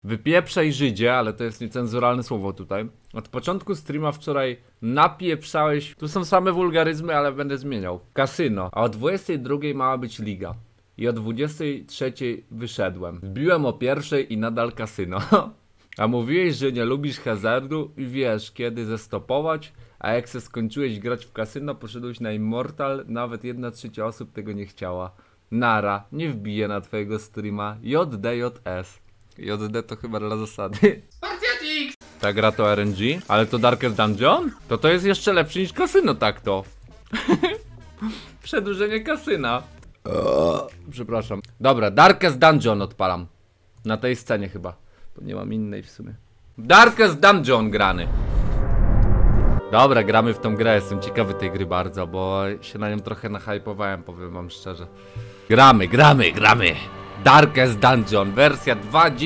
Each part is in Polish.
Wypieprzaj Żydzie, ale to jest niecenzuralne słowo tutaj. Od początku streama wczoraj napieprzałeś, tu są same wulgaryzmy, ale będę zmieniał. Kasyno, a o 22 mała być liga. I o 23 wyszedłem. Wbiłem o 1 i nadal kasyno. A mówiłeś, że nie lubisz hazardu i wiesz kiedy zestopować, a jak se skończyłeś grać w kasyno, poszedłeś na Immortal, nawet 1/3 osób tego nie chciała. Nara, nie wbiję na twojego streama. JDJS. JD to chyba dla zasady. Ta gra to RNG, ale to Darkest Dungeon? To jest jeszcze lepsze niż kasyno, tak to. Przedłużenie kasyna. Przepraszam. Dobra, Darkest Dungeon odpalam. Na tej scenie chyba. Bo nie mam innej w sumie. Darkest Dungeon grany. Dobra, gramy w tą grę. Jestem ciekawy tej gry bardzo, bo się na nią trochę nahypowałem, powiem wam szczerze. Gramy. Darkest Dungeon, wersja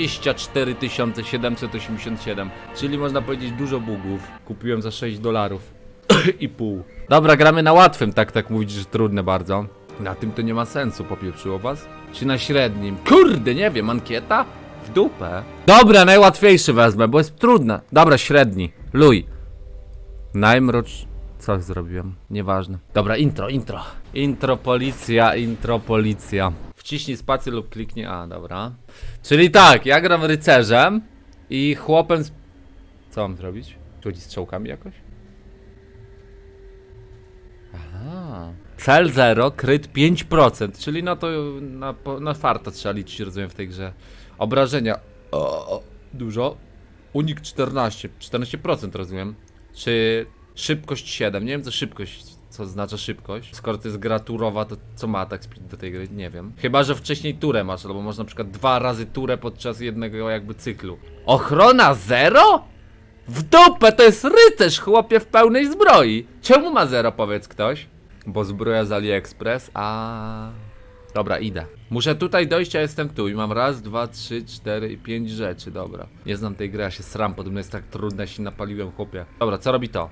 24787, czyli można powiedzieć dużo bugów. Kupiłem za $6 i pół. Dobra, gramy na łatwym, tak mówić, że trudne bardzo. Na tym to nie ma sensu, popieprzyło was? Czy na średnim? Kurde, nie wiem, ankieta? W dupę. Dobra, najłatwiejszy wezmę, bo jest trudne. Dobra, średni. Luj. Najmrocz... Co zrobiłem? Nieważne. Dobra, intro. Intro policja. Wciśnij spację lub kliknij A, dobra. Czyli tak, ja gram rycerzem i chłopem z... Co mam zrobić? Chodzi strzałkami jakoś? Aha. Cel 0, kryt 5%, czyli no to na farta trzeba liczyć, rozumiem, w tej grze. Obrażenia. Dużo. Unik 14% rozumiem. Czy szybkość 7, nie wiem co szybkość, co oznacza szybkość. Skoro to jest gra turowa, to co ma atak speed do tej gry? Nie wiem. Chyba że wcześniej turę masz, albo można na przykład 2 razy turę podczas jednego jakby cyklu. Ochrona 0? W dupę, to jest rycerz, chłopie, w pełnej zbroi. Czemu ma 0, powiedz ktoś? Bo zbroja z AliExpress, Dobra, idę. Muszę tutaj dojść, a jestem tu i mam 1, 2, 3, 4 i 5 rzeczy, dobra. Nie znam tej gry, ja się sram, podobno jest tak trudne, się napaliłem, chłopie. Dobra, co robi to?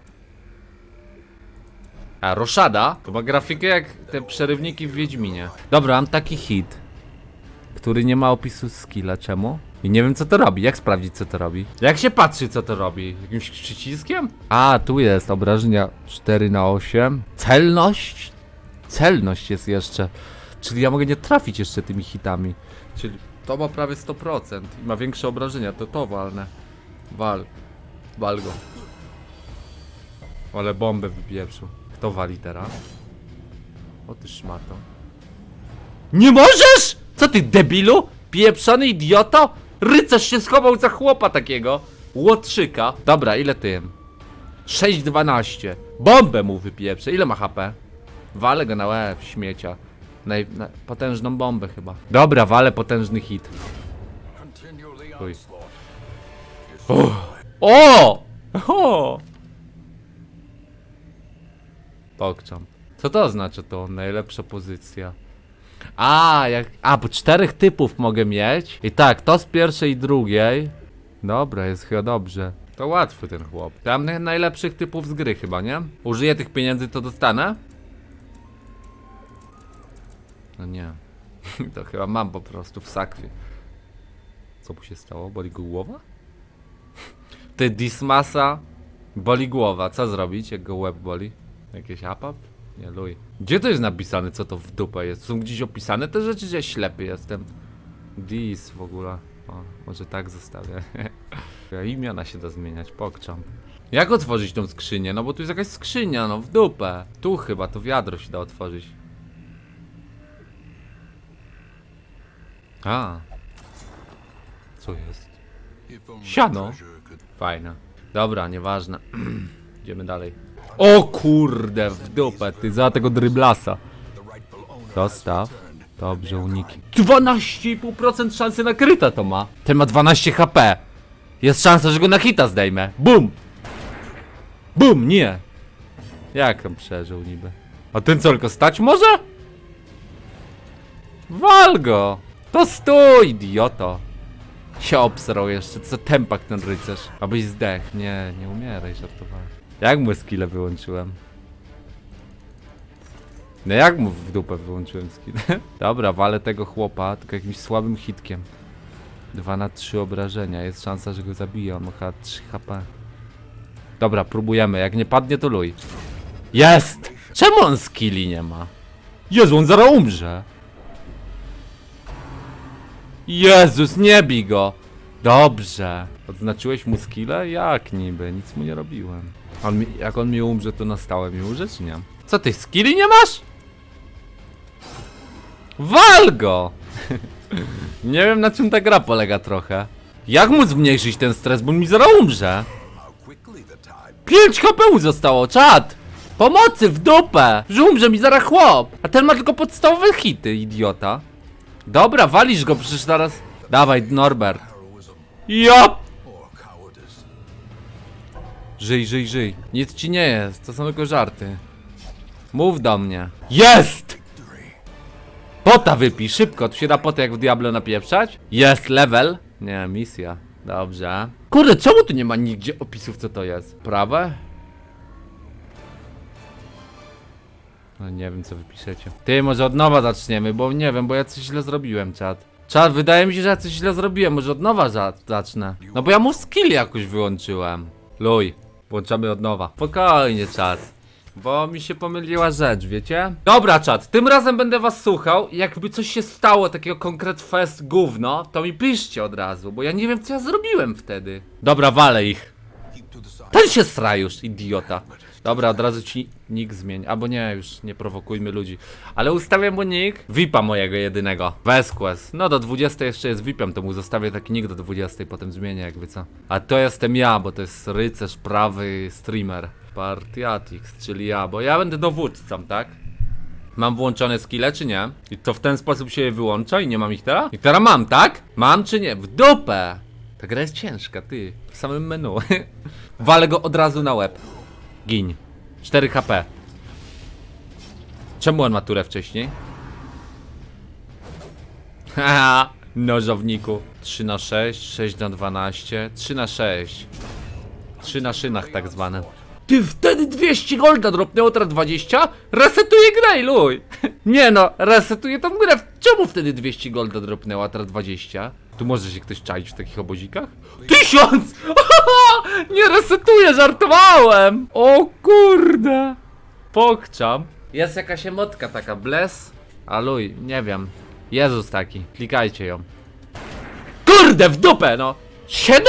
A, roszada? To ma grafikę jak te przerywniki w Wiedźminie. Dobra, mam taki hit, który nie ma opisu skilla, czemu? I nie wiem co to robi, jak sprawdzić co to robi? Jak się patrzy co to robi? Jakimś przyciskiem? A, tu jest obrażenia 4/8. Celność? Celność jest jeszcze. Czyli ja mogę nie trafić jeszcze tymi hitami. Czyli to ma prawie 100% i ma większe obrażenia, to walne. Wal go. Ale bombę wypieprzył. Kto wali teraz? O ty szmato. Nie możesz! Co ty debilu? Pieprzony idioto? Rycerz się schował za chłopa takiego. Łotrzyka. Dobra, ile tym? 6/12. Bombę mu wypieprzę. Ile ma HP? Walę go na łeb, śmiecia. Potężną bombę chyba. Dobra, walę potężny hit. Uj. O! Pokczam. Co to oznacza to? Najlepsza pozycja. Bo 4 typów mogę mieć. I tak, to z pierwszej i drugiej. Dobra, jest chyba dobrze. To łatwy ten chłop. Tam najlepszych typów z gry chyba, nie? Użyję tych pieniędzy, to dostanę? No nie. To chyba mam po prostu w sakwie. Co mu się stało? Boli go głowa? Ty, Dismasa. Boli głowa. Co zrobić, jak go łeb boli? Jakieś apap? Nie, luj. Gdzie to jest napisane, co to w dupę jest? Są gdzieś opisane te rzeczy, że ja ślepy jestem? Dis w ogóle. O, może tak zostawię. Imiona się da zmieniać, pokczam. Jak otworzyć tą skrzynię? No bo tu jest jakaś skrzynia, no w dupę. Tu chyba, to wiadro się da otworzyć. Co jest? Siano. Fajne. Dobra, nieważne. Idziemy dalej. O kurde, w dupę, ty za tego dryblasa. Dostaw. Dobrze, uniki. 12,5% szansy na kryta to ma. Ten ma 12 HP. Jest szansa, że go na hita zdejmę. Bum! Bum, nie. Jak on przeżył niby? A ten co, tylko stać może? Wal go! To stój, idioto! Się obsrał jeszcze, co tempak ten rycerz. Abyś zdech. Nie umieraj, żartowałem. Jak mu skille wyłączyłem? No jak mu w dupę wyłączyłem skille? Dobra, walę tego chłopa, tylko jakimś słabym hitkiem. 2 na 3 obrażenia. Jest szansa, że go zabiję. On ma chyba 3 HP. Dobra, próbujemy. Jak nie padnie, to luj. Jest! Czemu on skilli nie ma? Jezu, on zaraz umrze. Jezus, nie bij go. Dobrze. Odznaczyłeś mu skillę? Jak niby? Nic mu nie robiłem. Jak on mi umrze, to na stałe mi umrze, czy nie? Co ty, skilli nie masz? Wal go! Nie wiem, na czym ta gra polega trochę. Jak mu zmniejszyć ten stres, bo mi zaraz umrze? 5 HP mu zostało, czad! Pomocy w dupę! Że umrze mi zaraz chłop! A ten ma tylko podstawowe hity, idiota. Dobra, walisz go przecież zaraz. Dawaj, Norbert. Jop! Żyj, żyj, żyj. Nic ci nie jest, to są tylko żarty. Mów do mnie. Jest! Pota wypij, szybko. Tu się da potę jak w Diablo napieprzać? Jest, level. Nie, misja. Dobrze. Kurde, czemu tu nie ma nigdzie opisów, co to jest? Prawe? No nie wiem, co wypiszecie. Ty, może od nowa zaczniemy, bo nie wiem, bo ja coś źle zrobiłem, czat. Czat, wydaje mi się, że ja coś źle zrobiłem. Może od nowa zacznę. No bo ja mu skill jakoś wyłączyłem. Luj, włączamy od nowa. Spokojnie, czat. Bo mi się pomyliła rzecz, wiecie? Dobra, czat, tym razem będę was słuchał. Jakby coś się stało, takiego konkret fest gówno, to mi piszcie od razu, bo ja nie wiem, co ja zrobiłem wtedy. Dobra, walę ich. Ten się sra już, idiota. Dobra, od razu ci nick zmień. Albo nie, już nie prowokujmy ludzi. Ale ustawiam mu nick VIPa mojego jedynego. Vesquez. No do 20 jeszcze jest VIPem, to mu zostawię taki nick do 20, potem zmienię jakby co. A to jestem ja, bo to jest rycerz, prawy streamer. Partiatix, czyli ja, bo ja będę dowódcą, tak? Mam włączone skille, czy nie? I to w ten sposób się je wyłącza i nie mam ich teraz? I teraz mam, tak? Mam czy nie? W dupę! Ta gra jest ciężka, ty. W samym menu. Walę go od razu na łeb. Gin. 4 HP. Czemu on ma turę wcześniej? Haha, nożowniku. 3 na 6, 6 na 12, 3 na 6. 3 na szynach tak zwane. Ty, wtedy 200 golda dropnęło, teraz 20? Resetuję grę i luj. Nie no, resetuję tą grę. Czemu wtedy 200 golda dropnęło, a teraz 20? Tu może się ktoś czaić w takich obozikach? 1000! Nie resetuję, żartowałem! O kurde! Pokczam. Jest jakaś emotka taka, bless? A luj, nie wiem. Jezus taki, klikajcie ją. Kurde, w dupę, no! 7?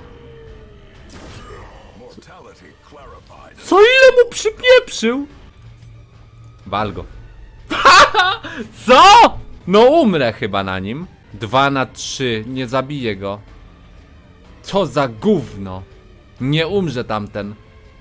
Co ile mu przypieprzył? Wal go. Co? No umrę chyba na nim. 2 na 3, nie zabiję go. Co za gówno. Nie umrze tamten.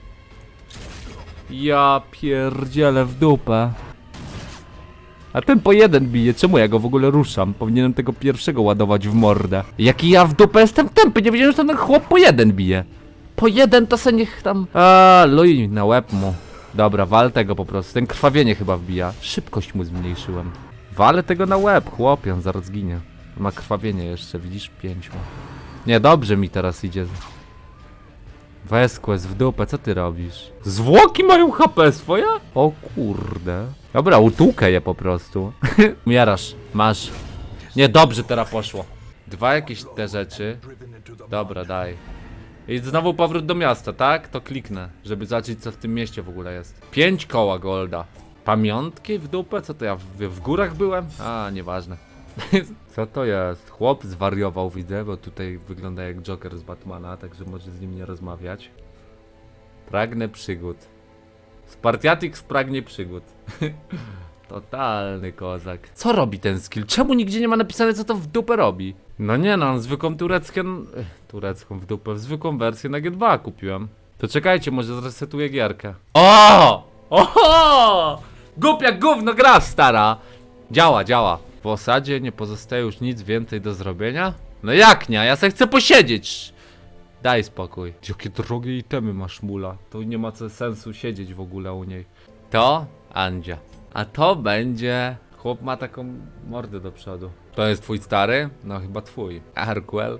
Ja pierdzielę w dupę. A ten po jeden bije, czemu ja go w ogóle ruszam? Powinienem tego pierwszego ładować w mordę. Jaki ja w dupę jestem tępy, nie wiedziałem, że ten chłop po jeden bije. Po jeden to se niech tam... luj na łeb mu. Dobra, wal tego po prostu, ten krwawienie chyba wbija. Szybkość mu zmniejszyłem. Walę tego na łeb, chłopie, on zaraz ginie. Ma krwawienie jeszcze, widzisz? 5 ma. Nie, dobrze mi teraz idzie. Vesquez w dupę, co ty robisz? Zwłoki mają HP swoje? O kurde. Dobra, utłukę je po prostu. Miarasz, masz. Nie, dobrze teraz poszło. 2 jakieś te rzeczy. Dobra, daj. I znowu powrót do miasta, tak? To kliknę, żeby zobaczyć, co w tym mieście w ogóle jest. 5 koła golda. Pamiątki w dupę? Co to ja w górach byłem? A, nieważne. Co to jest? Chłop zwariował, widzę, bo tutaj wygląda jak Joker z Batmana, także może z nim nie rozmawiać. Pragnę przygód. Spartiatix pragnie przygód. Totalny kozak. Co robi ten skill? Czemu nigdzie nie ma napisane, co to w dupę robi? No nie no, zwykłą turecką w dupę, zwykłą wersję na G2 kupiłem. To czekajcie, może zresetuję gierkę. O! Oho! Głupia gówno gra, stara! Działa, działa. W osadzie nie pozostaje już nic więcej do zrobienia? No jak nie? Ja se chcę posiedzieć. Daj spokój. Jakie drogie itemy masz, mula. To nie ma sensu siedzieć w ogóle u niej. To Andzia. A to będzie... Chłop ma taką mordę do przodu. To jest twój stary? No chyba twój. Arkwell?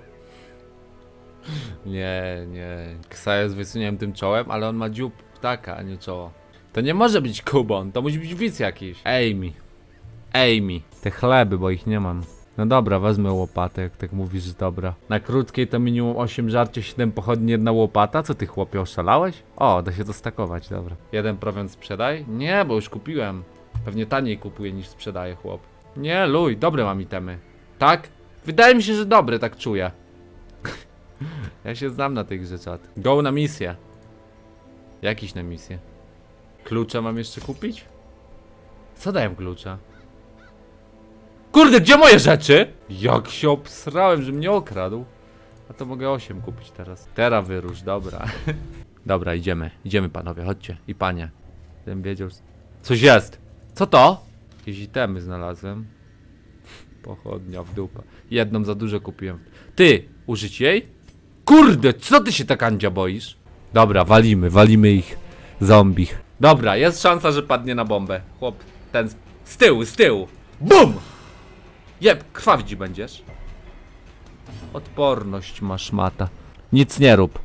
Nie, nie. Ksaja z wysuniętym czołem, ale on ma dziób ptaka, a nie czoło. To nie może być Kubon, to musi być widz jakiś. Amy. Amy. Te chleby, bo ich nie mam. No dobra, wezmę łopatę, jak tak mówisz, że dobra. Na krótkiej to minimum 8 żarcie, 7 pochodni, 1 łopata. Co ty, chłopie, oszalałeś? O, da się to stakować, dobra. 1 prowiant sprzedaj? Nie, bo już kupiłem. Pewnie taniej kupuję niż sprzedaje, chłop. Nie, luj, dobre mam itemy. Tak? Wydaje mi się, że dobre, tak czuję. Ja się znam na tych rzeczach. Go na misję. Jakiś na misję. Klucze mam jeszcze kupić? Co dają klucza? Kurde, gdzie moje rzeczy? Jak się obsrałem, że mnie okradł. A to mogę 8 kupić teraz. Teraz wyrusz, dobra. Dobra, idziemy. Idziemy, panowie, chodźcie. I panie. Gdybym wiedział... Coś jest! Co to? Jakieś itemy znalazłem. Pochodnia w dupę. Jedną za dużo kupiłem. Ty! Użyć jej? Kurde, co ty się tak, Andzia, boisz? Dobra, walimy ich. Zombich. Dobra, jest szansa, że padnie na bombę. Chłop, ten z tyłu. BUM! Jeb, krwawić będziesz. Odporność masz, mata. Nic nie rób.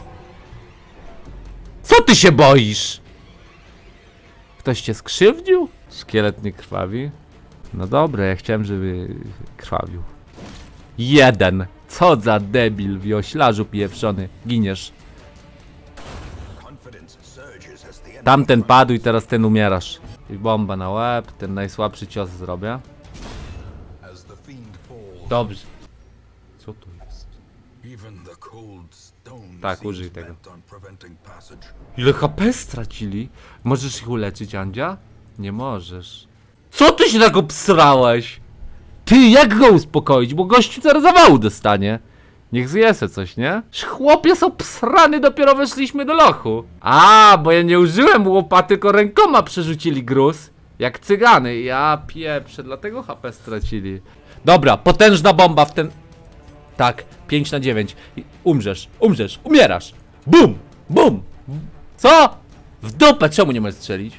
Co ty się boisz? Ktoś cię skrzywdził? Szkielet nie krwawi? No dobra, ja chciałem, żeby krwawił. 1. Co za debil, wioślarzu pieprzony. Giniesz. Tamten padł i teraz ten umierasz. I bomba na łeb, ten najsłabszy cios zrobię. Dobrze. Co tu jest? Tak, użyj tego. Ile HP stracili? Możesz ich uleczyć, Andzia? Nie możesz. Co ty się tak obsrałeś? Ty, jak go uspokoić? Bo gościu zaraz zawału dostanie. Niech zje se coś, nie? Chłop jest obsrany, dopiero weszliśmy do lochu. A, bo ja nie użyłem łopaty, tylko rękoma przerzucili gruz. Jak cygany. Ja pieprzę, dlatego HP stracili. Dobra, potężna bomba w ten... Tak, 5/9. Umrzesz, umierasz. Bum, bum. Co? W dupę, czemu nie możesz strzelić?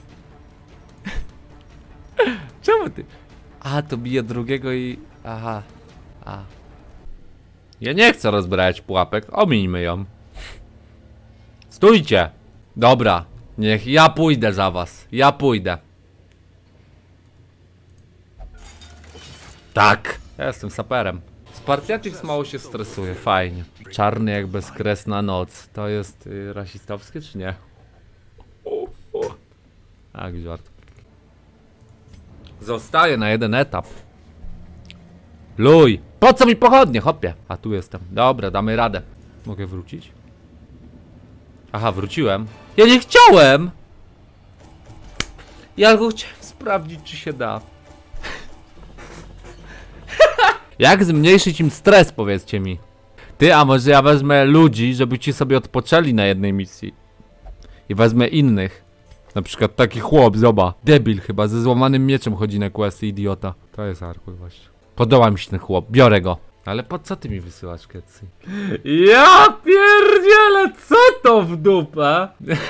Czemu ty? A, to bije drugiego i... Aha. A. Ja nie chcę rozbrać pułapek, omińmy ją. Stójcie. Dobra, niech ja pójdę za was. Ja pójdę. Tak. Ja jestem saperem. Spartiatyks mało się stresuje, fajnie. Czarny jak bezkresna noc. To jest rasistowskie czy nie? Tak, żart. Zostaję na 1 etap. Luj! Po co mi pochodnie, hopie? A tu jestem. Dobra, damy radę. Mogę wrócić? Aha, wróciłem. Ja nie chciałem! Ja tylko chciałem sprawdzić, czy się da. Jak zmniejszyć im stres, powiedzcie mi? Ty, a może ja wezmę ludzi, żeby ci sobie odpoczęli na jednej misji. I wezmę innych. Na przykład taki chłop, zoba. Debil chyba, ze złamanym mieczem chodzi na questy, idiota. To jest hardcore właśnie. Podoba mi się ten chłop, biorę go. Ale po co ty mi wysyłasz, Ketsi? Ja pierdzielę, co to w dupę?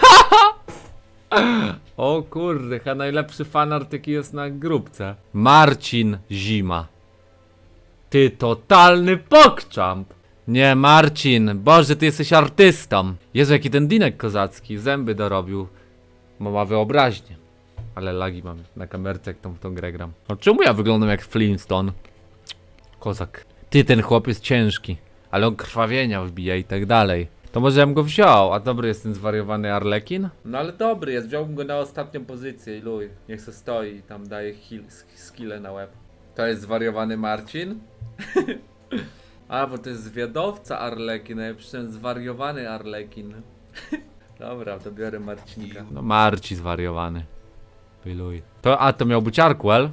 O kurde, chyba najlepszy fanart jaki jest na grupce. Marcin Zima. Ty totalny pokczamp. Nie, Marcin, Boże, ty jesteś artystą. Jezu, jaki ten dinek kozacki, zęby dorobił. Bo ma wyobraźnię. Ale lagi mam na kamerce, jak tą grę gram. No czemu ja wyglądam jak Flintstone? Kozak. Ty, ten chłop jest ciężki. Ale on krwawienia wbija i tak dalej. To może ja bym go wziął. A dobry jest ten zwariowany Arlekin? No ale dobry jest, wziąłbym go na ostatnią pozycję i luj. Niech se stoi i tam daje skille na łeb. To jest zwariowany Marcin? A, bo to jest zwiadowca Arlekin, a ja przyszedłem zwariowany Arlekin. Dobra, to biorę Marcinka. No Marci zwariowany. Wyluj. To, a to miał być Arkwell?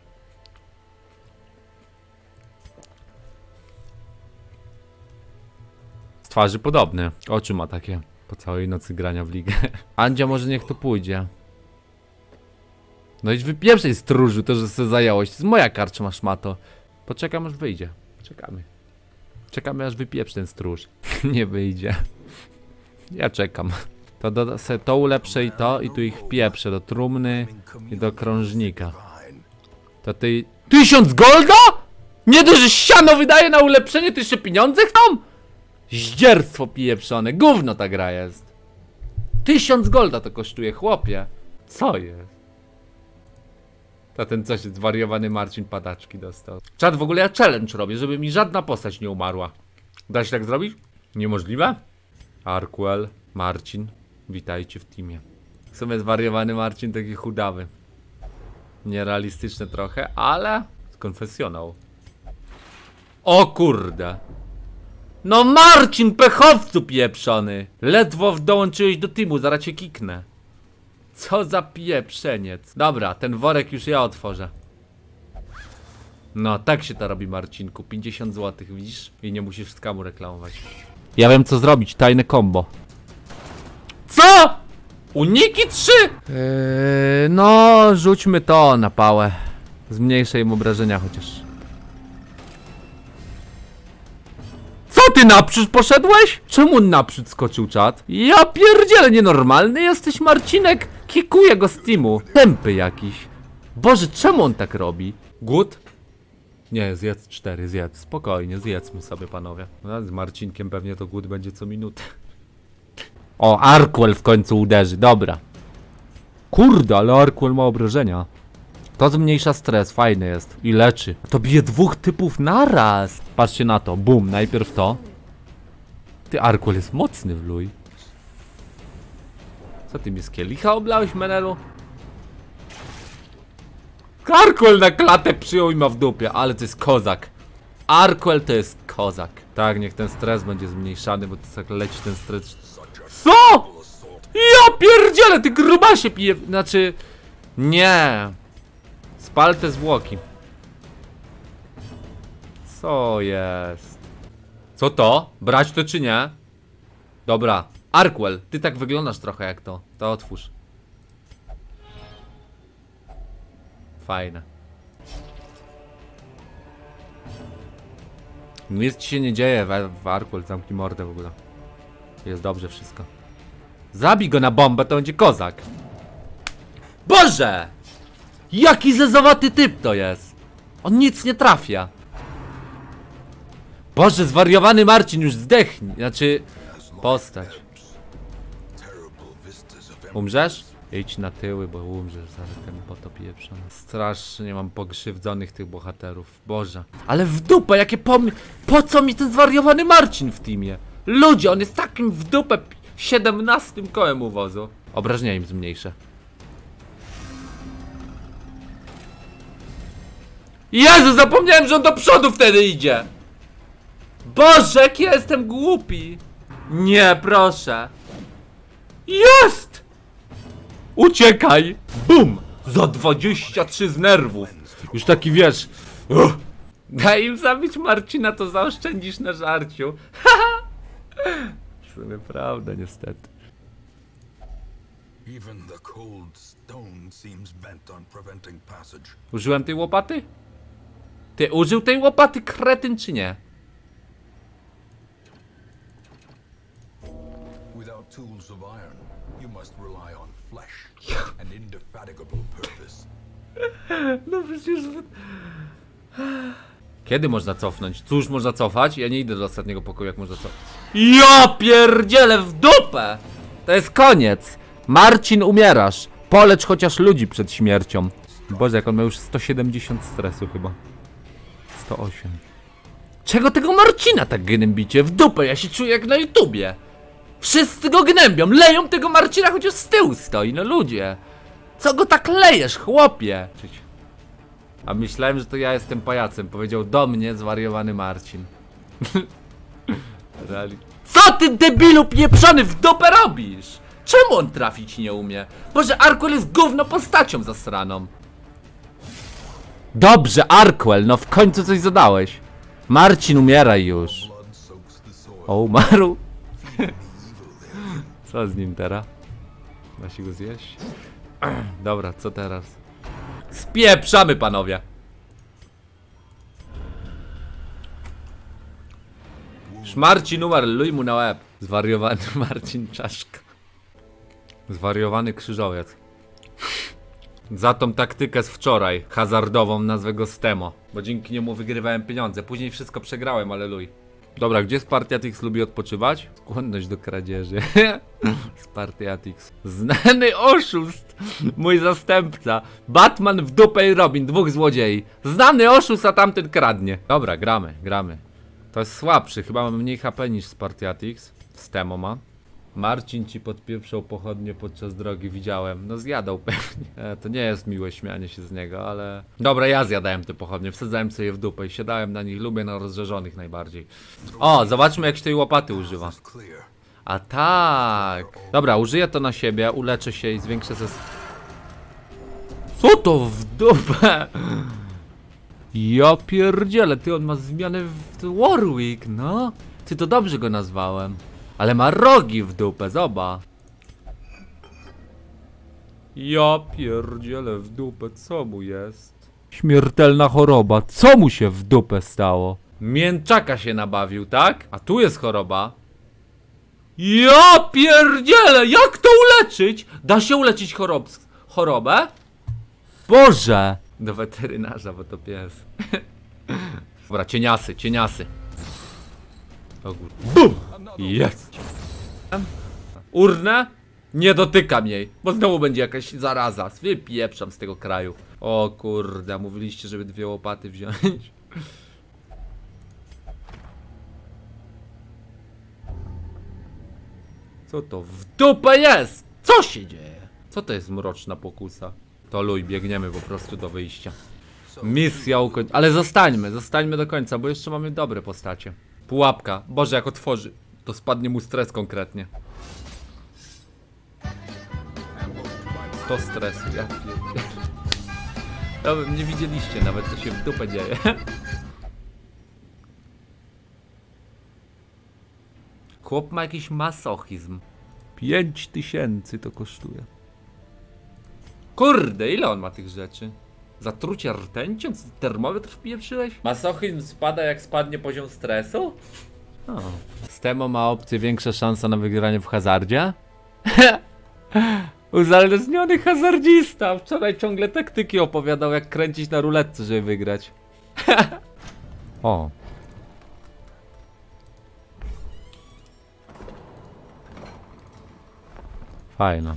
Z twarzy podobny. Oczy ma takie. Po całej nocy grania w ligę. Andzia, może niech to pójdzie. No idź wypieprzej stróżu, to że sobie zajęłoś. To jest moja karczma, szmato. Poczekam aż wyjdzie. Czekamy. Czekamy aż wypieprz ten stróż. Nie wyjdzie. Ja czekam. To se to ulepszę i to i tu ich wpieprzę do trumny i do krążnika. To ty... 1000 golda?! Nie dość, że siano wydaje na ulepszenie, to jeszcze pieniądze chcą?! Zdzierstwo pieprzone, gówno ta gra jest. 1000 golda to kosztuje, chłopie. Co jest? To ten coś, zwariowany Marcin padaczki dostał. Czad, w ogóle ja challenge robię, żeby mi żadna postać nie umarła. Da się tak zrobić? Niemożliwe? Arkwell, Marcin, witajcie w teamie. W sumie zwariowany Marcin taki chudawy. Nierealistyczne trochę, ale konfesjonał. O kurde. No Marcin, pechowcu pieprzony. Ledwo dołączyłeś do teamu, zaraz cię kiknę. Co za pieprzeniec. Dobra, ten worek już ja otworzę. No, tak się to robi, Marcinku. 50 zł, widzisz? I nie musisz skamu reklamować. Ja wiem, co zrobić. Tajne combo. Co? Uniki 3? No, rzućmy to na pałę. Zmniejszę im obrażenia chociaż. Co ty naprzód poszedłeś? Czemu naprzód skoczył czat? Ja pierdzielę, nienormalny jesteś, Marcinek. Kikuję go z teamu. Tępy jakiś. Boże, czemu on tak robi? Głód? Nie, zjedz 4, zjedz. Spokojnie, zjedzmy sobie, panowie. No, z Marcinkiem pewnie to głód będzie co minutę. O, Arkwell w końcu uderzy, dobra. Kurde, ale Arkwell ma obrażenia. To zmniejsza stres, fajny jest. I leczy. To bije 2 typów naraz. Patrzcie na to, bum, najpierw to. Ty, Arkwell jest mocny w luj. Co ty mi z kielicha oblałeś, Menelu? Arkwell na klatę przyjął i ma w dupie, ale to jest kozak. Arkwell to jest kozak. Tak, niech ten stres będzie zmniejszany, bo to tak leci ten stres. Co? Ja pierdzielę, ty grubasie pije... Znaczy... Nie. Spal te zwłoki. Co jest? Co to? Brać to czy nie? Dobra. Arkwell, ty tak wyglądasz trochę jak to. To otwórz. Fajne. Nic ci się nie dzieje w Arkwell, zamknij mordę w ogóle. Jest dobrze wszystko. Zabij go na bombę, to będzie kozak. Boże! Jaki zezowaty typ to jest! On nic nie trafia. Boże, zwariowany Marcin już zdechnie. Znaczy... Postać. Umrzesz? Idź na tyły, bo umrzesz zaraz ten potop pieprzony. Strasznie mam pokrzywdzonych tych bohaterów. Boże. Ale w dupę, jakie po co mi ten zwariowany Marcin w teamie? Ludzie, on jest takim w dupę 17 kołem uwozu. Obrażenia im zmniejszę. Jezu, zapomniałem, że on do przodu wtedy idzie. Boże, jak ja jestem głupi. Nie, proszę. Jest! Uciekaj! Bum! Za 23 z nerwów. Już taki wiesz. Daj im zabić Marcina, to zaoszczędzisz na żarciu. W sumie prawda, niestety. Użyłem tej łopaty? Ty użył tej łopaty, kretyn, czy nie? No przecież... Kiedy można cofnąć? Cóż można cofać? Ja nie idę do ostatniego pokoju, jak można cofać. Ja pierdzielę w dupę! To jest koniec! Marcin, umierasz! Polecz chociaż ludzi przed śmiercią. Boże, jak on ma już 170 stresu chyba. 108. Czego tego Marcina tak gnębicie? W dupę, ja się czuję jak na YouTubie. Wszyscy go gnębią, leją tego Marcina, chociaż z tyłu stoi, no ludzie. Co go tak lejesz, chłopie? A myślałem, że to ja jestem pajacem. Powiedział do mnie zwariowany Marcin. Co ty, debilu pieprzony, w dupę robisz? Czemu on trafić nie umie? Boże, Arkwell jest gówno postacią zasraną. Dobrze, Arkwell, no w końcu coś zadałeś. Marcin, umieraj już. O, umarł? Co z nim teraz? Da się go zjeść? Dobra, co teraz? Spieprzamy, panowie! Marcin umarł, luj mu na łeb. Zwariowany Marcin Czaszka. Zwariowany krzyżowiec. Za tą taktykę z wczoraj, hazardową, nazwę go Stemo. Bo dzięki niemu wygrywałem pieniądze. Później wszystko przegrałem, ale luj. Dobra, gdzie Spartiatix lubi odpoczywać? Skłonność do kradzieży. Spartiatix. Znany oszust. Mój zastępca. Batman w dupę i Robin. Dwóch złodziei. Znany oszust, a tamten kradnie. Dobra, gramy. To jest słabszy. Chyba ma mniej HP niż Spartiatix. Stemo ma. Marcin ci podpieprzał pochodnie podczas drogi, widziałem. No zjadał pewnie. To nie jest miłe śmianie się z niego, ale... Dobra, ja zjadałem te pochodnie, wsadzałem sobie je w dupę i siadałem na nich, lubię na rozżarzonych najbardziej. O, zobaczmy jak się tej łopaty używa. A tak. Dobra, użyję to na siebie, uleczę się i zwiększę ze... Co to w dupę? Ja pierdzielę, ty on ma zmianę w Warwick, no. Ty to dobrze go nazwałem. Ale ma rogi w dupę, zoba. Ja pierdzielę w dupę, co mu jest? Śmiertelna choroba, co mu się w dupę stało? Mięczaka się nabawił, tak? A tu jest choroba. Ja pierdzielę, jak to uleczyć? Da się uleczyć chorobę? Boże! Do weterynarza, bo to pies. Dobra, cieniasy. O gór. BUM! Jest! Urnę? Nie dotykam jej, bo znowu będzie jakaś zaraza. Wypieprzam z tego kraju. O kurde, mówiliście, żeby 2 łopaty wziąć. Co to w dupę jest? Co się dzieje? Co to jest mroczna pokusa? To luj, biegniemy po prostu do wyjścia. Misja ukończona. Ale zostańmy do końca, bo jeszcze mamy dobre postacie. Pułapka. Boże, jak otworzy, to spadnie mu stres konkretnie. 100 stresu, ja pierdolę. No, nie widzieliście nawet, co się w dupę dzieje. Chłop ma jakiś masochizm. 5000 to kosztuje. Kurde, ile on ma tych rzeczy? Zatrucie rtęcią? Termometr wpieprzyłeś? Masochizm spada jak spadnie poziom stresu? O. Stemo ma opcję większa szansa na wygranie w hazardzie? Uzależniony hazardzista. Wczoraj ciągle taktyki opowiadał, jak kręcić na ruletce, żeby wygrać. O. Fajno.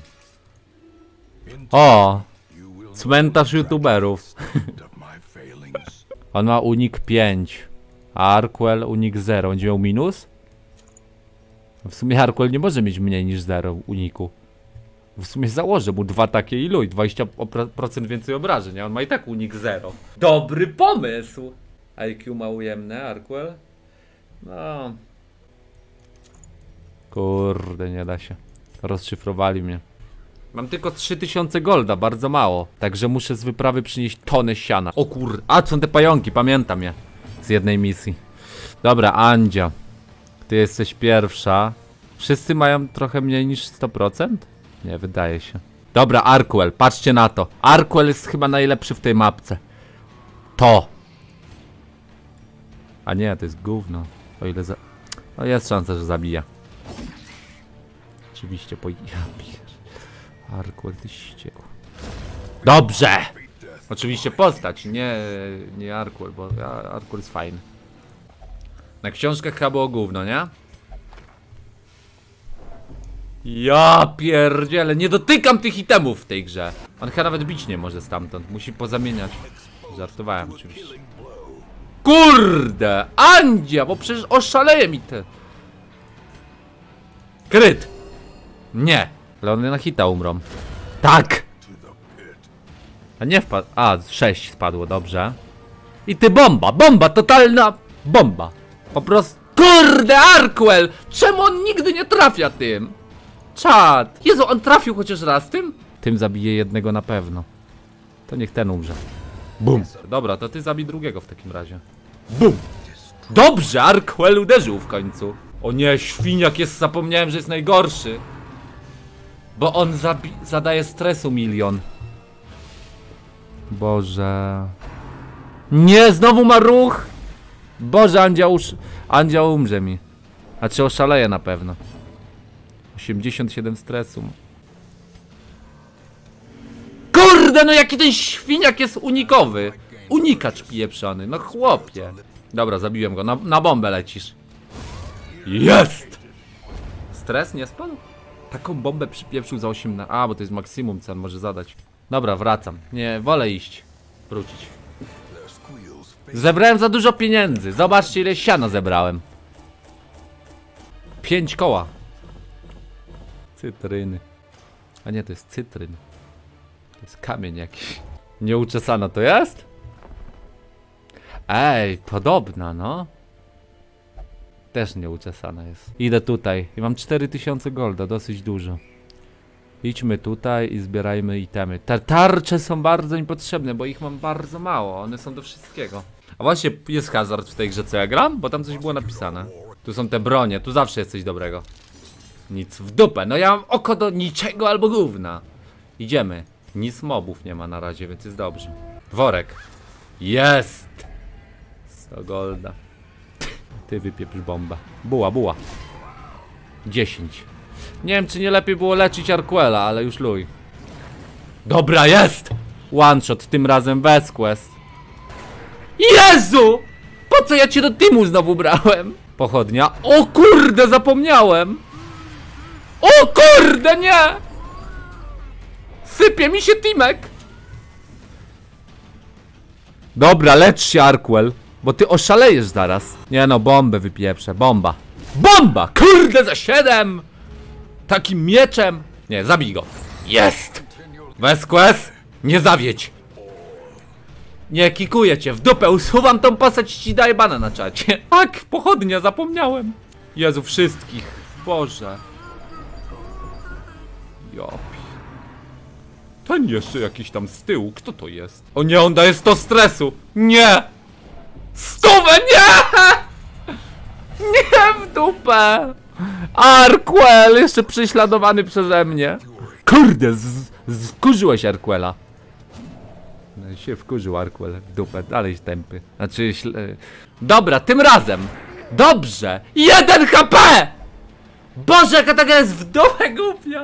O! Cmentarz youtuberów. On ma unik 5. A Arkwell unik 0. Będzie miał minus? W sumie Arkwell nie może mieć mniej niż 0 uniku. W sumie założę mu 2 takie i luj. 20% więcej obrażeń, a on ma i tak unik 0. Dobry pomysł! IQ ma ujemne, Arkwell? No. Kurde, nie da się. Rozszyfrowali mnie. Mam tylko 3000 golda, bardzo mało. Także muszę z wyprawy przynieść tonę siana. O kur... A, są te pająki, pamiętam je. Z jednej misji. Dobra, Andzia. Ty jesteś pierwsza. Wszyscy mają trochę mniej niż 100%? Nie, wydaje się. Dobra, Arkwell, patrzcie na to. Arkwell jest chyba najlepszy w tej mapce. To. A nie, to jest gówno. O ile za... No jest szansa, że zabija. Oczywiście, ja pier... Arkwell, ty ściekł. Dobrze! Oczywiście postać, nie Arkwell, bo Arkwell jest fajny. Na książkach chyba było gówno, nie? Ja pierdzielę, nie dotykam tych itemów w tej grze. On chyba nawet bić nie może stamtąd, musi pozamieniać. Żartowałem oczywiście. Kurde! Andzia, bo przecież oszaleje mi te... Kryt! Nie! Ale one na hita umrą. Tak! A nie wpadł. A, 6 spadło, dobrze. I ty bomba! Bomba! Totalna bomba! Po prostu... Kurde, Arkwell! Czemu on nigdy nie trafia tym? Czad! Jezu, on trafił chociaż raz tym? Tym zabije jednego na pewno. To niech ten umrze. Bum! Dobra, to ty zabij drugiego w takim razie. Bum! Dobrze, Arkwell uderzył w końcu. O nie, świniak jest... Zapomniałem, że jest najgorszy. Bo on zadaje stresu 1 000 000. Boże. Nie, znowu ma ruch! Boże, Andzia umrze mi. Znaczy oszaleje na pewno. 87 stresu. Kurde, no jaki ten świniak jest unikowy. Unikacz pieprzony, no chłopie. Dobra, zabiłem go, na bombę lecisz. Jest! Stres nie spadł? Taką bombę przypieprzył za 8 na... A, bo to jest maksimum, co on może zadać. Dobra, wracam. Nie, wolę iść. Wrócić. Zebrałem za dużo pieniędzy. Zobaczcie, ile siana zebrałem. 5 koła. Cytryny. A nie, to jest cytryn. To jest kamień jakiś. Nieuczesana to jest? Ej, podobna, no. Też nieuczesana jest. Idę tutaj i mam 4000 golda, dosyć dużo. Idźmy tutaj i zbierajmy itemy. Te tarcze są bardzo niepotrzebne, bo ich mam bardzo mało. One są do wszystkiego. A właśnie jest hazard w tej grze, co ja gram? Bo tam coś było napisane. Tu są te bronie, tu zawsze jest coś dobrego. Nic w dupę, no ja mam oko do niczego albo gówna. Idziemy. Nic mobów nie ma na razie, więc jest dobrze. Worek. Jest! 100 golda. Ty wypieprz bombę. Buła, buła. 10. Nie wiem, czy nie lepiej było leczyć Arquela, ale już luj. Dobra, jest! One shot, tym razem bez quest. Jezu! Po co ja cię do teamu znowu brałem? Pochodnia. O kurde, zapomniałem! O kurde, nie! Sypie mi się teamek! Dobra, lecz się, Arquel, bo ty oszalejesz zaraz. Nie no, bombę wypieprzę, bomba. Bomba! Kurde, za 7! Takim mieczem! Nie, zabij go. Jest! Vesquez, nie zawiedź! Nie, kikuję cię, w dupę, usuwam tą postać, ci daję bana na czacie. Tak, pochodnia, zapomniałem. Jezu, wszystkich. Boże. Jopi. Ten jeszcze jakiś tam z tyłu, kto to jest? O nie, on daje 100 stresu. Nie! 100, nie! Nie, w dupę! Arquel, jeszcze prześladowany przeze mnie. Kurde, wkurzyłeś Arquela. No się wkurzył Arquel, w dupę, dalej tępy. Znaczy, dobra, tym razem. Dobrze, 1 HP! Boże, jaka taka jest w dupę głupia.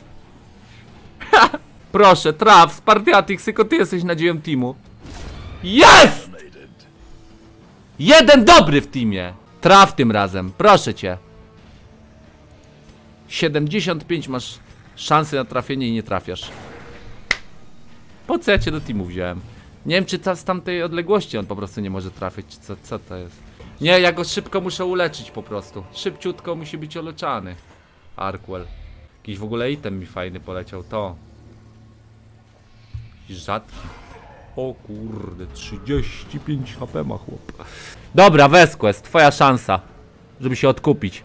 Proszę, traf, Spartiatix, tylko ty jesteś nadzieją teamu. Jest! Jeden dobry w teamie. Traf tym razem, proszę cię. 75 masz szansy na trafienie i nie trafiasz. Po co ja cię do teamu wziąłem? Nie wiem, czy z tamtej odległości on po prostu nie może trafić, czy co to jest. Nie, ja go szybko muszę uleczyć po prostu. Szybciutko musi być uleczany. Arquel. Jakiś w ogóle item mi fajny poleciał, to. Jakiś rzadki. O kurde, 35 HP ma chłop. Dobra, Vesquez, twoja szansa, żeby się odkupić.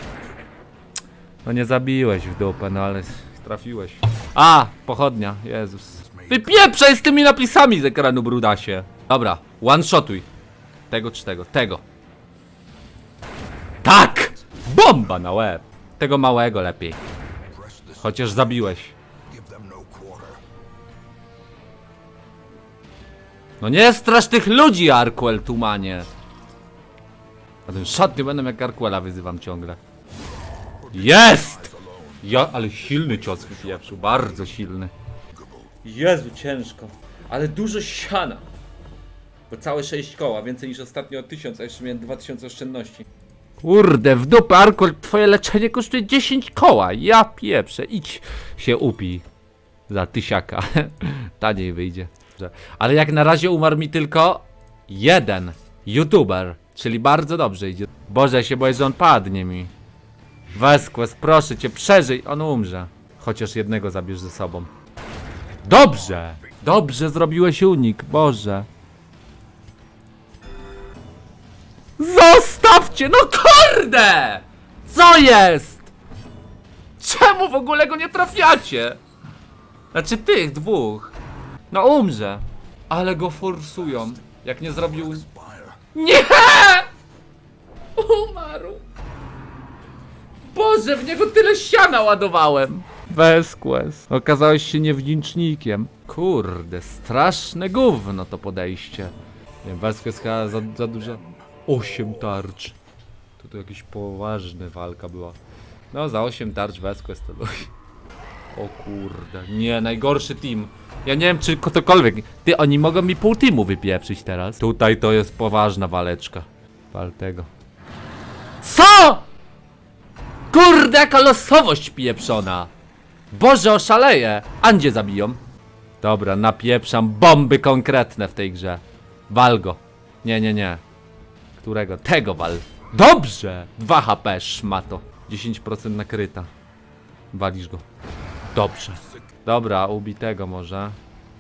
No nie zabiłeś w dupę, no ale trafiłeś. A, pochodnia, Jezus. Wypieprzaj z tymi napisami z ekranu, brudasie. Dobra, one-shotuj. Tego czy tego? Tego. Tak! Bomba na łeb. Tego małego lepiej. Chociaż zabiłeś. No nie strasz tych ludzi, Arquel, tumanie. A ten szatny będę jak Arquela wyzywam ciągle. Jest! Ja, ale silny cios wypieprzył, bardzo silny. Jezu, ciężko. Ale dużo siana. Bo całe 6 koła, więcej niż ostatnio 1000, a jeszcze miałem 2000 oszczędności. Kurde, w dupę, Arquel, twoje leczenie kosztuje 10 koła. Ja pieprzę, idź się upij. Za 1000. Taniej wyjdzie. Ale jak na razie umarł mi tylko jeden YouTuber, czyli bardzo dobrze idzie. Boże, ja się boję, że on padnie mi. Vesquez, proszę cię, przeżyj, on umrze. Chociaż jednego zabierz ze sobą. Dobrze! Dobrze zrobiłeś unik, Boże. Zostawcie, no kurde! Co jest? Czemu w ogóle go nie trafiacie? Znaczy tych dwóch. No umrze. Ale go forsują. Jak nie zrobił... Nie! Umarł. Boże, w niego tyle siana ładowałem. Vesquez. Okazałeś się niewdzięcznikiem. Kurde, straszne gówno to podejście. Nie wiem, Vesquez chyba za dużo. 8 tarcz. To jakaś poważna walka była. No za 8 tarcz Vesquez to lubi. O kurde, nie, najgorszy team. Ja nie wiem, czy ktokolwiek. Ty, oni mogą mi pół teamu wypieprzyć teraz. Tutaj to jest poważna waleczka. Wal tego. Co?! Kurde, jaka losowość pieprzona! Boże, oszaleję! Andzie zabiją. Dobra, napieprzam bomby konkretne w tej grze. Wal go. Nie, nie, nie. Którego? Tego wal. Dobrze! 2 HP, szmato. 10% nakryta. Walisz go. Dobrze. Dobra, ubitego może.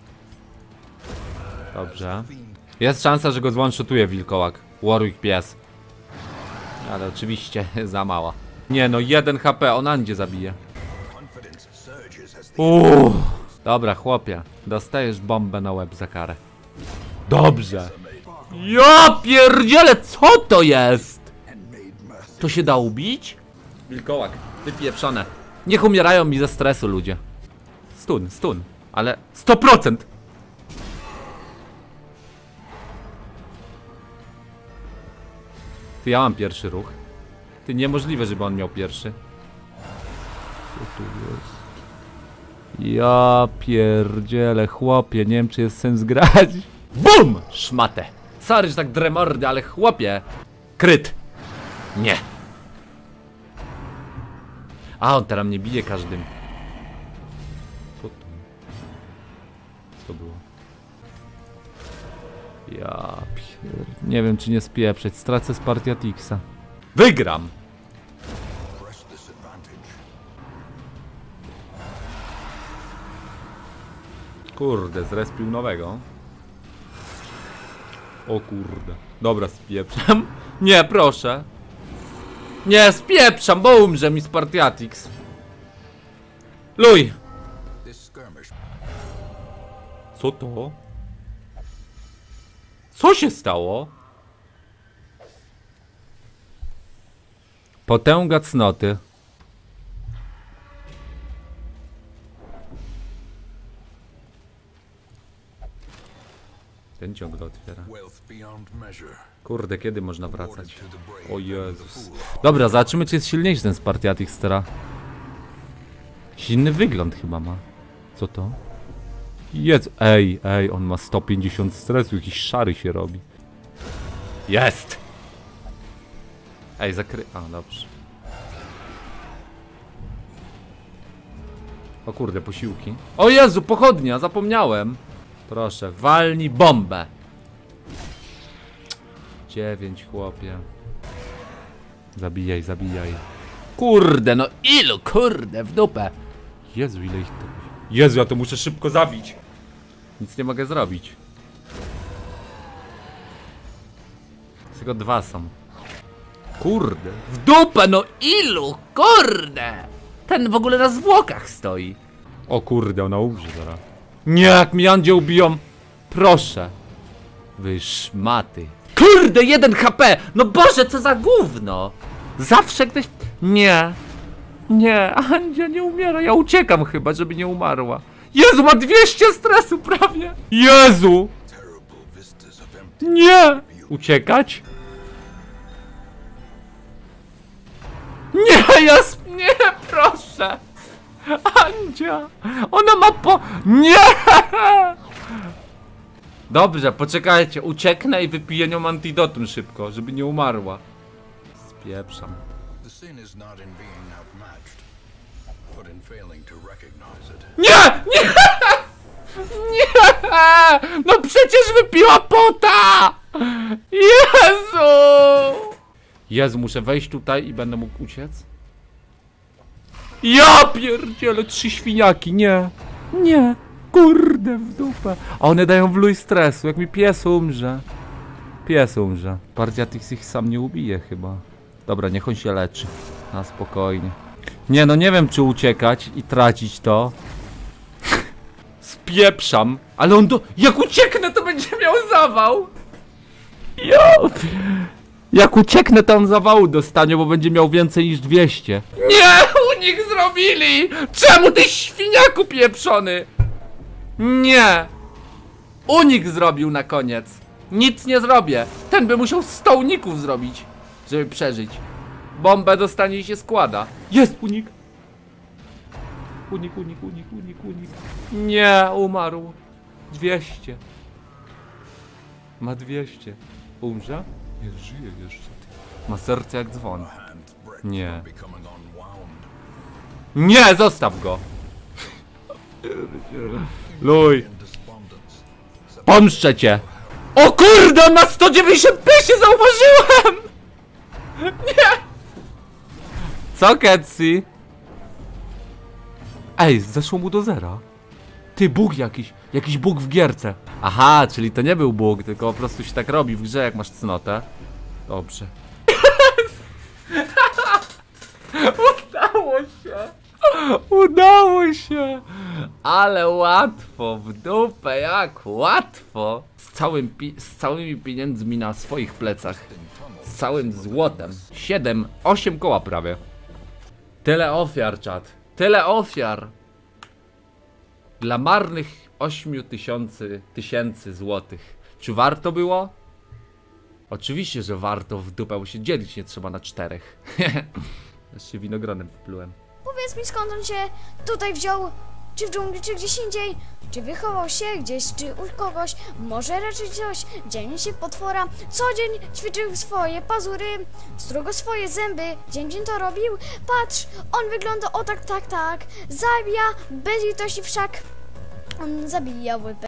Dobrze. Jest szansa, że go zone-shotuje wilkołak. Warwick pies. Ale oczywiście za mała. Nie no, 1 HP, on Andzie zabije. Dobra, chłopie. Dostajesz bombę na łeb za karę. Dobrze. Ja pierdzielę, co to jest? To się da ubić? Wilkołak, wypieprzone. Niech umierają mi ze stresu ludzie. Stun, stun. Ale 100%! Ty, ja mam pierwszy ruch. Ty, niemożliwe, żeby on miał pierwszy. Co tu jest? Ja pierdzielę, chłopie, nie wiem, czy jest sens grać. BUM! Szmatę. Sorry, że tak dremordy, ale chłopie. Kryt. Nie. A, on teraz mnie bije każdym. Co to? Co było? Ja nie wiem, czy nie spieprzeć. Stracę Spartiatixa. Wygram! Kurde, zrespił nowego. O kurde. Dobra, spieprzam. Nie, proszę. Nie, spieprzam, bo umrze mi Spartiatix. Luj! Co to? Co się stało? Potęga cnoty. Ten ciągle otwiera. Kurde, kiedy można wracać? O Jezus. Dobra, zobaczymy, czy jest silniejszy ten Spartiatix teraz. Jakiś inny wygląd chyba ma. Co to? Jest. Ej, on ma 150 stresu, jakiś szary się robi. Jest! Ej, a, dobrze. O kurde, posiłki. O Jezu, pochodnia, zapomniałem. Proszę, walnij bombę. 9, chłopie. Zabijaj, zabijaj. Kurde, no ilu, kurde, w dupę. Jezu, ile ich to... Jezu, ja to muszę szybko zabić. Nic nie mogę zrobić. Tylko 2 są. Kurde. W dupę, no ilu, kurde. Ten w ogóle na zwłokach stoi. O kurde, ona umrze zaraz. Nie, jak mi Andzie biją. Proszę. Wy szmaty. Kurde, 1 HP. No Boże, co za gówno. Zawsze ktoś... Nie. Nie, Andzia nie umiera. Ja uciekam chyba, żeby nie umarła. Jezu, ma 200 stresu prawie. Jezu. Nie. Uciekać? Nie, nie, proszę. Andzia. Ona ma Nie. Dobrze, poczekajcie. Ucieknę i wypiję nią antidotum szybko, żeby nie umarła. Spieprzam. Nie! Nie! Nie! No przecież wypiła pota! Jezu! Jezu, muszę wejść tutaj i będę mógł uciec? Ja pierdzielę, 3 świniaki, nie! Nie! Kurde, w dupę! A one dają w luj stresu, jak mi pies umrze. Pies umrze. Spartiatix ich sam nie ubije chyba. Dobra, niech on się leczy. Na spokojnie. Nie no, nie wiem, czy uciekać i tracić to. Spieprzam. Ale on jak ucieknę, to będzie miał zawał. Jak ucieknę, to on zawału dostanie, bo będzie miał więcej niż 200. Nie! Unik zrobili! Czemu ty świniaku pieprzony? Nie! Unik zrobił na koniec. Nic nie zrobię. Ten by musiał 100 uników zrobić, żeby przeżyć. Bombę dostanie i się składa. Jest unik. Unik. Nie, umarł. 200. Ma 200. Umrze? Nie, żyje jeszcze. Ma serce jak dzwon. Nie. Nie, zostaw go! Luj! Pomszczę cię! O kurde, on ma 190p, się zauważyłem! Nie! Co, Ketsi? Ej, zeszło mu do zera. Ty, bóg jakiś bóg w gierce. Aha, czyli to nie był bóg, tylko po prostu się tak robi w grze, jak masz cnotę. Dobrze. Udało się! Udało się! Ale łatwo, w dupę, jak łatwo! Z całymi pieniędzmi na swoich plecach. Z całym złotem. 8 koła prawie. Tyle ofiar, czat. Tyle ofiar! Dla marnych 8000 złotych. Czy warto było? Oczywiście, że warto, w dupę, bo się dzielić nie trzeba na 4. Aż się winogronem wplułem. Powiedz mi, skąd on się tutaj wziął? Czy w dżungli, czy gdzieś indziej? Czy wychował się gdzieś, czy u kogoś? Może raczej coś? Dzień się potwora. Co dzień ćwiczył swoje pazury, strugo swoje zęby. Dzień to robił. Patrz, on wygląda o tak. Zabija bez litości wszak. On zabija łypę.